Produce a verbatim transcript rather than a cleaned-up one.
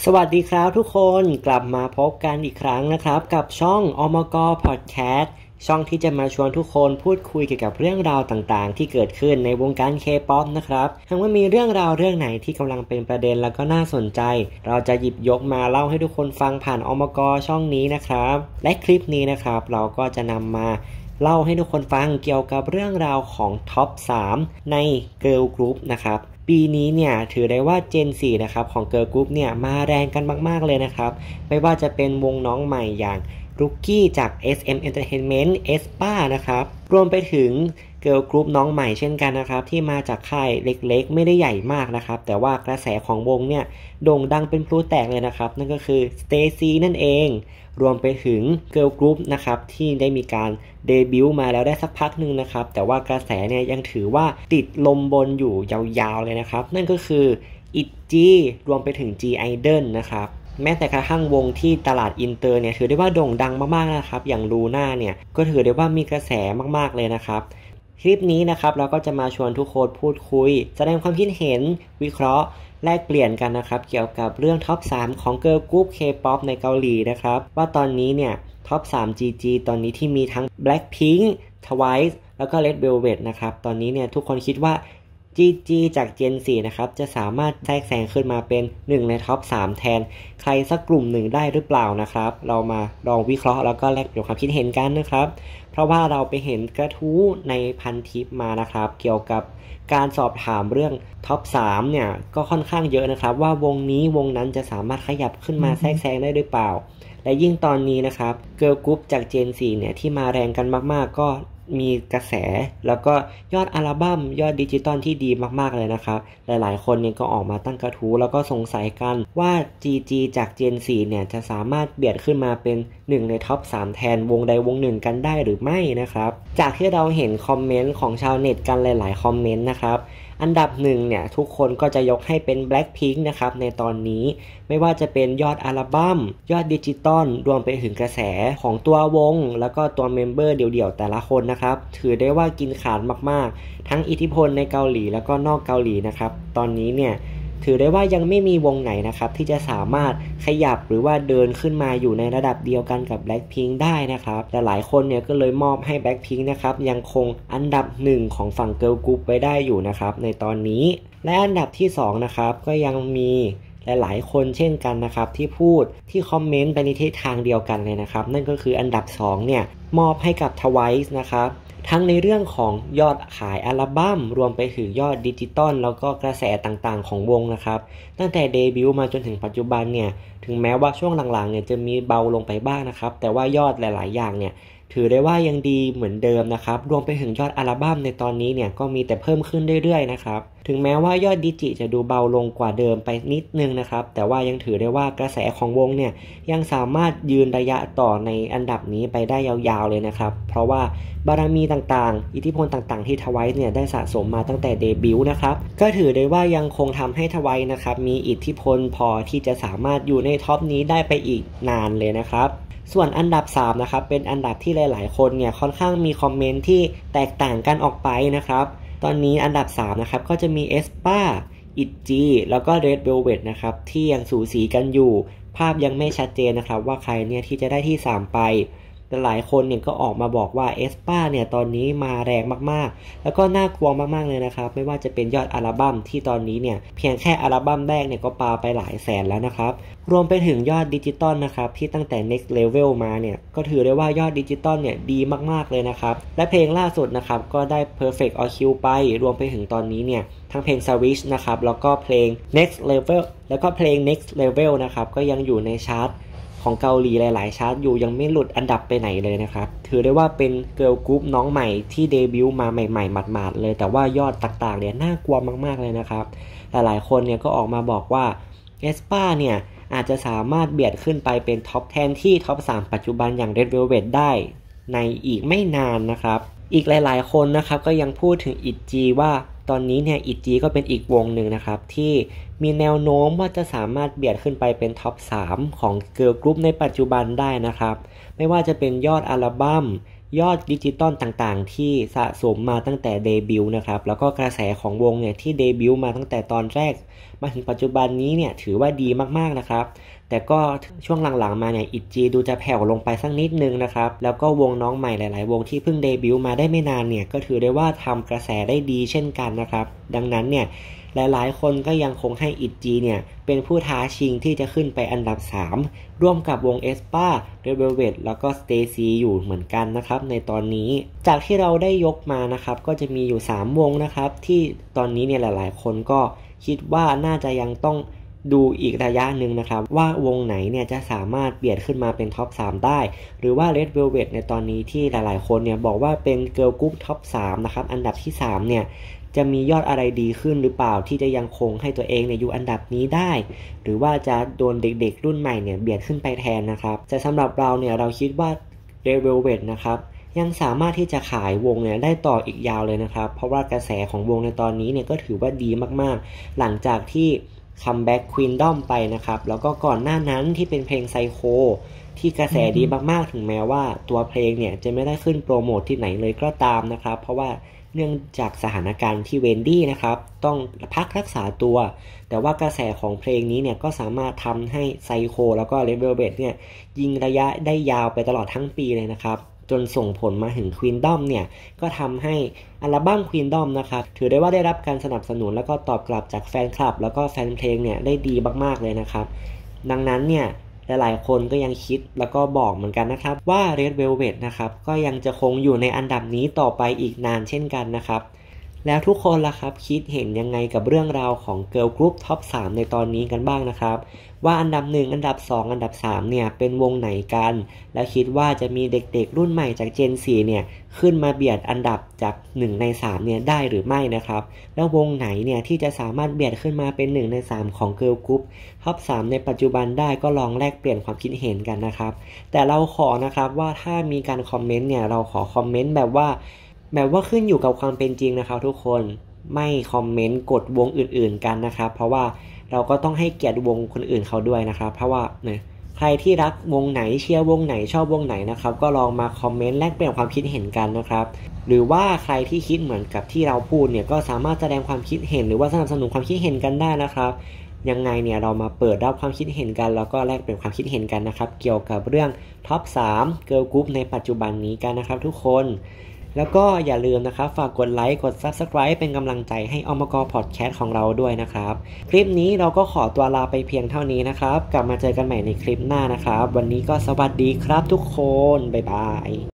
สวัสดีครับทุกคนกลับมาพบกันอีกครั้งนะครับกับช่องอมกพอดแคสต์ช่องที่จะมาชวนทุกคนพูดคุยเกี่ยวกับเรื่องราวต่างๆที่เกิดขึ้นในวงการ K-pop นะครับหากว่ามีเรื่องราวเรื่องไหนที่กำลังเป็นประเด็นแล้วก็น่าสนใจเราจะหยิบยกมาเล่าให้ทุกคนฟังผ่านอมกช่องนี้นะครับและคลิปนี้นะครับเราก็จะนำมาเล่าให้ทุกคนฟังเกี่ยวกับเรื่องราวของท็อปสามใน Girl Group นะครับปีนี้เนี่ยถือได้ว่า เจน โฟร์ นะครับของ Girl Group เนี่ยมาแรงกันมากๆเลยนะครับไม่ว่าจะเป็นวงน้องใหม่อย่างรุกกี้จาก เอส เอ็ม Entertainment เอส พี เอ นะครับรวมไปถึง Girl Group น้องใหม่เช่นกันนะครับที่มาจากค่ายเล็กๆไม่ได้ใหญ่มากนะครับแต่ว่ากระแสของวงเนี่ยโด่งดังเป็นพลุแตกเลยนะครับนั่นก็คือ Stacy นั่นเองรวมไปถึง Girl Group นะครับที่ได้มีการเดบิวต์มาแล้วได้สักพักหนึ่งนะครับแต่ว่ากระแสเนี่ยยังถือว่าติดลมบนอยู่ยาวๆเลยนะครับนั่นก็คือ ไอ จี รวมไปถึง G Idol นะครับแม้แต่กระทั่งวงที่ตลาดอินเตอร์เนี่ยถือได้ว่าโด่งดังมากๆนะครับอย่างลูน่าเนี่ยก็ถือได้ว่ามีกระแสมากๆเลยนะครับคลิปนี้นะครับเราก็จะมาชวนทุกคนพูดคุยแสดงความคิดเห็นวิเคราะห์แลกเปลี่ยนกันนะครับเกี่ยวกับเรื่องท็อปสามของ Girl Group K-pop ในเกาหลีนะครับว่าตอนนี้เนี่ยท็อปสาม จี จี ตอนนี้ที่มีทั้ง Blackpink Twice แล้วก็ Red Velvet นะครับตอนนี้เนี่ยทุกคนคิดว่า จี จี จาก เจน โฟร์ นะครับจะสามารถแทรกแซงขึ้นมาเป็นหนึ่งในท็อปสามแทนใครสักกลุ่มหนึ่งได้หรือเปล่านะครับเรามาลองวิเคราะห์แล้วก็แลกเปลี่ยนความคิดเห็นกันนะครับเพราะว่าเราไปเห็นกระทู้ในพันทิปมานะครับเกี่ยวกับการสอบถามเรื่องท็อปสามเนี่ยก็ค่อนข้างเยอะนะครับว่าวงนี้วงนั้นจะสามารถขยับขึ้นมาแทรกแซงได้หรือเปล่าและยิ่งตอนนี้นะครับเกิร์ลกรุ๊ปจาก เจน โฟร์ เนี่ยที่มาแรงกันมากๆก็มีกระแสแล้วก็ยอดอัลบั้มยอดดิจิตอลที่ดีมากๆเลยนะครับหลายๆคนเนี่ยก็ออกมาตั้งกระทู้แล้วก็สงสัยกันว่า จี จี จาก เจน โฟร์ เนี่ยจะสามารถเบียดขึ้นมาเป็นหนึ่งในท็อปสามแทนวงใดวงหนึ่งกันได้หรือไม่นะครับจากที่เราเห็นคอมเมนต์ของชาวเน็ตกันหลายๆคอมเมนต์นะครับอันดับหนึ่งเนี่ยทุกคนก็จะยกให้เป็น Blackpink นะครับในตอนนี้ไม่ว่าจะเป็นยอดอัลบั้มยอดดิจิตอลรวมไปถึงกระแสของตัววงแล้วก็ตัวเมมเบอร์เดี่ยวๆแต่ละคนนะครับถือได้ว่ากินขาดมากๆทั้งอิทธิพลในเกาหลีแล้วก็นอกเกาหลีนะครับตอนนี้เนี่ยถือได้ว่ายังไม่มีวงไหนนะครับที่จะสามารถขยับหรือว่าเดินขึ้นมาอยู่ในระดับเดียวกันกับ Blackpink ได้นะครับแต่หลายคนเนี่ยก็เลยมอบให้ Blackpink นะครับยังคงอันดับหนึ่งของฝั่ง Girl Group ไว้ได้อยู่นะครับในตอนนี้และอันดับที่สองนะครับก็ยังมีหลายๆคนเช่นกันนะครับที่พูดที่คอมเมนต์ไปในทิศทางเดียวกันเลยนะครับนั่นก็คืออันดับสองเนี่ยมอบให้กับ Twice นะครับทั้งในเรื่องของยอดขายอัลบั้มรวมไปถึงยอดดิจิตอลแล้วก็กระแสต่างๆของวงนะครับตั้งแต่เดบิวต์มาจนถึงปัจจุบันเนี่ยถึงแม้ว่าช่วงหลังๆเนี่ยจะมีเบาลงไปบ้างนะครับแต่ว่ายอดหลายๆอย่างเนี่ยถือได้ว่ายังดีเหมือนเดิมนะครับรวมไปถึงยอดอัลบั้มในตอนนี้เนี่ยก็มีแต่เพิ่มขึ้นเรื่อยๆนะครับถึงแม้ว่ายอดดิจิจะดูเบาลงกว่าเดิมไปนิดนึงนะครับแต่ว่ายังถือได้ว่ากระแสของวงเนี่ยยังสามารถยืนระยะต่อในอันดับนี้ไปได้ยาวๆเลยนะครับเพราะว่าบารมีต่างๆอิทธิพลต่างๆที่ทวายเนี่ยได้สะสมมาตั้งแต่เดบิวต์นะครับก็ถือได้ว่ายังคงทำให้ทวายนะครับมีอิทธิพลพอที่จะสามารถอยู่ในท็อปนี้ได้ไปอีกนานเลยนะครับส่วนอันดับสามนะครับเป็นอันดับที่หลายๆคนเนี่ยค่อนข้างมีคอมเมนต์ที่แตกต่างกันออกไปนะครับตอนนี้อันดับสามนะครับก็จะมี เอส พี เอ ไอ จี แล้วก็ Red Velvet นะครับที่ยังสูสีกันอยู่ภาพยังไม่ชัดเจนนะครับว่าใครเนี่ยที่จะได้ที่สามไปแต่หลายคนเนี่ยก็ออกมาบอกว่า เอส พี เอ เนี่ยตอนนี้มาแรงมากๆแล้วก็น่ากลัวมากๆเลยนะครับไม่ว่าจะเป็นยอดอัลบั้มที่ตอนนี้เนี่ยเพียงแค่อัลบั้มแรกเนี่ยก็ปาไปหลายแสนแล้วนะครับรวมไปถึงยอดดิจิตอลนะครับที่ตั้งแต่ next level มาเนี่ยก็ถือได้ว่ายอดดิจิตอลเนี่ยดีมากๆเลยนะครับและเพลงล่าสุดนะครับก็ได้ perfect on cue ไปรวมไปถึงตอนนี้เนี่ยทั้งเพลง switch นะครับแล้วก็เพลง next level แล้วก็เพลง next level นะครับก็ยังอยู่ในชาร์ตของเกาหลีหลายๆชาร์ตอยู่ยังไม่หลุดอันดับไปไหนเลยนะครับถือได้ว่าเป็นเกิร์ลกรุ๊ปน้องใหม่ที่เดบิวต์มาใหม่ๆหมาดๆเลยแต่ว่ายอดต่างๆเนี่ยน่ากลัวมากๆเลยนะครับหลายๆคนเนี่ยก็ออกมาบอกว่า เอส พี เอ เนี่ยอาจจะสามารถเบียดขึ้นไปเป็นท็อปสิบที่ท็อปสามปัจจุบันอย่าง Red Velvet ได้ในอีกไม่นานนะครับอีกหลายๆคนนะครับก็ยังพูดถึง ไอ จี ว่าตอนนี้เนี่ย ไอ จี ก็เป็นอีกวงหนึ่งนะครับที่มีแนวโน้มว่าจะสามารถเบียดขึ้นไปเป็นท็อปสามของเกิร์ลกรุ๊ปในปัจจุบันได้นะครับไม่ว่าจะเป็นยอดอัลบั้มยอดดิจิตอลต่างๆที่สะสมมาตั้งแต่เดบิวต์นะครับแล้วก็กระแสของวงเนี่ยที่เดบิวต์มาตั้งแต่ตอนแรกมาถึงปัจจุบันนี้เนี่ยถือว่าดีมากๆนะครับแต่ก็ช่วงหลังๆมาเนี่ย อิทจี ดูจะแผ่วลงไปสักนิดนึงนะครับแล้วก็วงน้องใหม่หลายๆวงที่เพิ่งเดบิวต์มาได้ไม่นานเนี่ยก็ถือได้ว่าทำกระแสได้ดีเช่นกันนะครับดังนั้นเนี่ยหลายๆคนก็ยังคงให้ อิทจี เนี่ยเป็นผู้ท้าชิงที่จะขึ้นไปอันดับสามร่วมกับวง aespa Red Velvet แล้วก็ STAYC อยู่เหมือนกันนะครับในตอนนี้จากที่เราได้ยกมานะครับก็จะมีอยู่สามวงนะครับที่ตอนนี้เนี่ยหลายๆคนก็คิดว่าน่าจะยังต้องดูอีกระยะหนึ่งนะครับว่าวงไหนเนี่ยจะสามารถเบียดขึ้นมาเป็นท็อปสามได้หรือว่า Red Velvet ในตอนนี้ที่หลายๆคนเนี่ยบอกว่าเป็นเกิร์ลกรุ๊ปท็อปสามนะครับอันดับที่สามเนี่ยจะมียอดอะไรดีขึ้นหรือเปล่าที่จะยังคงให้ตัวเองเนี่ยอยู่อันดับนี้ได้หรือว่าจะโดนเด็กๆรุ่นใหม่เนี่ยเบียดขึ้นไปแทนนะครับแต่สำหรับเราเนี่ยเราคิดว่า Red Velvet นะครับยังสามารถที่จะขายวงเนี่ยได้ต่ออีกยาวเลยนะครับเพราะว่ากระแสของวงในตอนนี้เนี่ยก็ถือว่าดีมากๆหลังจากที่คัมแบ็ก Queendom ไปนะครับแล้วก็ก่อนหน้านั้นที่เป็นเพลงไซโคที่กระแสดีมากๆถึงแม้ว่าตัวเพลงเนี่ยจะไม่ได้ขึ้นโปรโมทที่ไหนเลยก็ตามนะครับเพราะว่าเนื่องจากสถานการณ์ที่เวนดี้นะครับต้องพักรักษาตัวแต่ว่ากระแสของเพลงนี้เนี่ยก็สามารถทำให้ไซโคแล้วก็ Red Velvet เนี่ยยิงระยะได้ยาวไปตลอดทั้งปีเลยนะครับจนส่งผลมาถึง Queendom เนี่ยก็ทำให้อัลบั้ม Queendom นะครับถือได้ว่าได้รับการสนับสนุนแล้วก็ตอบกลับจากแฟนคลับแล้วก็แฟนเพลงเนี่ยได้ดีมากๆเลยนะครับดังนั้นเนี่ยหลายๆคนก็ยังคิดแล้วก็บอกเหมือนกันนะครับว่า Red Velvet นะครับก็ยังจะคงอยู่ในอันดับนี้ต่อไปอีกนานเช่นกันนะครับแล้วทุกคนล่ะครับคิดเห็นยังไงกับเรื่องราวของ Girl Group Top สามในตอนนี้กันบ้างนะครับว่าอันดับหนึ่งอันดับสองอันดับสามเนี่ยเป็นวงไหนกันและคิดว่าจะมีเด็กๆรุ่นใหม่จาก Gen สี่เนี่ยขึ้นมาเบียดอันดับจากหนึ่งในสามเนี่ยได้หรือไม่นะครับแล้ววงไหนเนี่ยที่จะสามารถเบียดขึ้นมาเป็นหนึ่งในสามของ Girl Group Top สามในปัจจุบันได้ก็ลองแลกเปลี่ยนความคิดเห็นกันนะครับแต่เราขอนะครับว่าถ้ามีการคอมเมนต์เนี่ยเราขอคอมเมนต์แบบว่าแบบว่าขึ้นอยู่กับความเป็นจริงนะครับทุกคนไม่คอมเมนต์กดวงอื่นๆกันนะครับเพราะว่าเราก็ต้องให้เกียรติวงคนอื่นเขาด้วยนะครับเพราะว่าเนี่ยใครที่รักวงไหนเชียร์วงไหนชอบวงไหนนะครับก็ลองมาคอมเมนต์แลกเปลี่ยนความคิดเห็นกันนะครับหรือว่าใครที่คิดเหมือนกับที่เราพูดเนี่ยก็สามารถแสดงความคิดเห็นหรือว่าสนับสนุนความคิดเห็นกันได้นะครับยังไงเนี่ยเรามาเปิดรับความคิดเห็นกันแล้วก็แลกเปลี่ยนความคิดเห็นกันนะครับเกี่ยวกับเรื่องท็อปสาม Girl Group ในปัจจุบันนี้กันนะครับทุกคนแล้วก็อย่าลืมนะครับฝากกดไลค์กด ซับสไครบ์ เป็นกำลังใจให้อมกพอดแคสต์ของเราด้วยนะครับคลิปนี้เราก็ขอตัวลาไปเพียงเท่านี้นะครับกลับมาเจอกันใหม่ในคลิปหน้านะครับวันนี้ก็สวัสดีครับทุกคนบ๊ายบาย